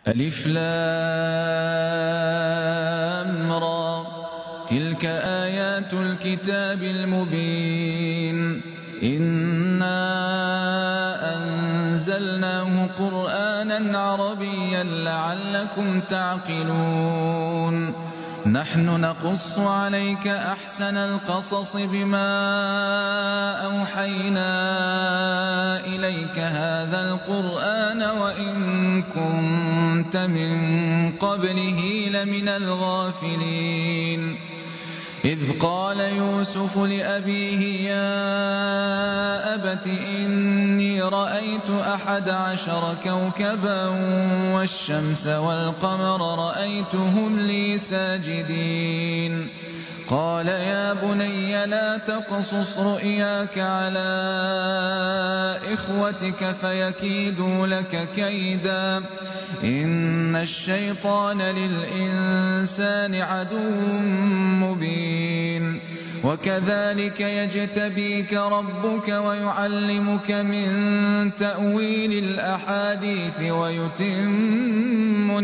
ألف لام را تلك آيات الكتاب المبين إنا أنزلناه قرآنا عربيا لعلكم تعقلون نحن نقص عليك أحسن القصص بما أوحينا إليك هذا القرآن وإن كنت من قبله لمن الغافلين إذ قال يوسف لأبيه يا أبت إني رأيت 11 كوكبا والشمس والقمر رأيتهم لي ساجدين قال يا بني لا تقصص رؤياك على إخوتك فيكيدوا لك كيدا إن الشيطان للإنسان عدو مبين وكذلك يجتبيك ربك ويعلمك من تأويل الأحاديث ويتم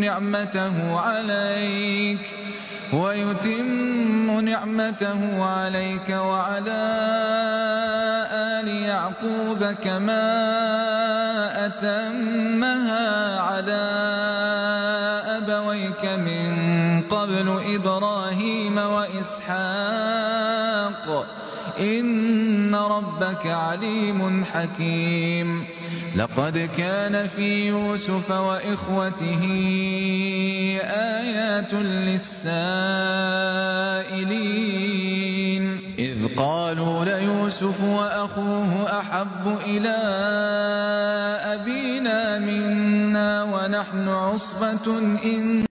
نعمته عليك وعلى آل يعقوب كما أتمها على أبويك من قبل إبراهيم وإسحاق إن ربك عليم حكيم لقد كان في يوسف وإخوته آيات للسائلين إذ قالوا ليوسف وأخوه أحب إلى أبينا منا ونحن عصبة إن